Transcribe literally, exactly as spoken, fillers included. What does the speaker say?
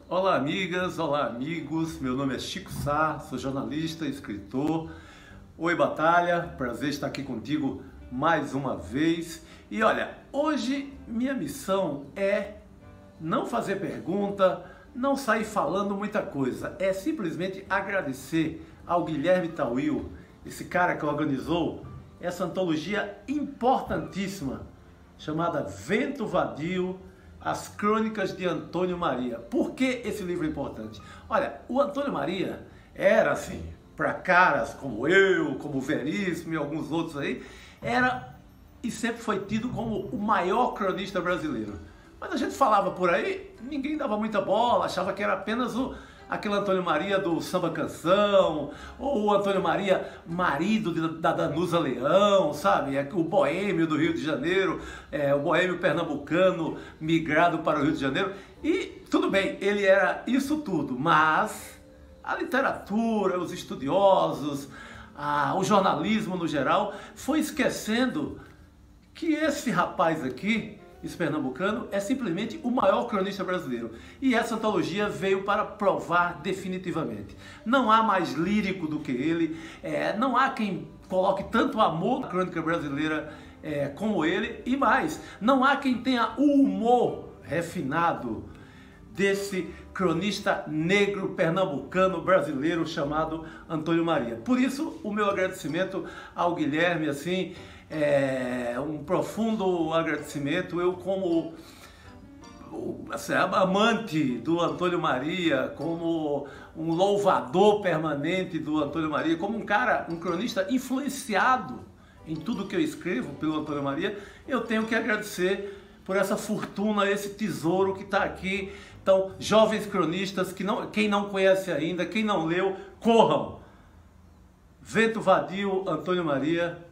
Olá amigas, olá amigos, meu nome é Chico Sá, sou jornalista, escritor. Oi Batalha, prazer estar aqui contigo mais uma vez. E olha, hoje minha missão é não fazer pergunta, não sair falando muita coisa, é simplesmente agradecer ao Guilherme Tawil, esse cara que organizou essa antologia importantíssima chamada Vento Vadio, As Crônicas de Antônio Maria. Por que esse livro é importante? Olha, o Antônio Maria era assim, para caras como eu, como o Veríssimo e alguns outros aí, era e sempre foi tido como o maior cronista brasileiro. Mas a gente falava por aí, ninguém dava muita bola, achava que era apenas o, aquele Antônio Maria do samba canção, ou o Antônio Maria marido de, da Danusa Leão, sabe? O boêmio do Rio de Janeiro, é, o boêmio pernambucano migrado para o Rio de Janeiro. E tudo bem, ele era isso tudo, mas a literatura, os estudiosos, a, o jornalismo no geral, foi esquecendo que esse rapaz aqui, esse pernambucano, é simplesmente o maior cronista brasileiro. E essa antologia veio para provar definitivamente. Não há mais lírico do que ele, é, não há quem coloque tanto amor na crônica brasileira é, como ele, e mais, não há quem tenha o humor refinado desse cronista negro pernambucano brasileiro chamado Antônio Maria. Por isso, o meu agradecimento ao Guilherme, assim, é um profundo agradecimento. Eu, como assim, amante do Antônio Maria, como um louvador permanente do Antônio Maria, como um cara, um cronista influenciado em tudo que eu escrevo pelo Antônio Maria, eu tenho que agradecer por essa fortuna, esse tesouro que está aqui. Então, jovens cronistas, que não, quem não conhece ainda, quem não leu, corram! Vento Vadio, Antônio Maria.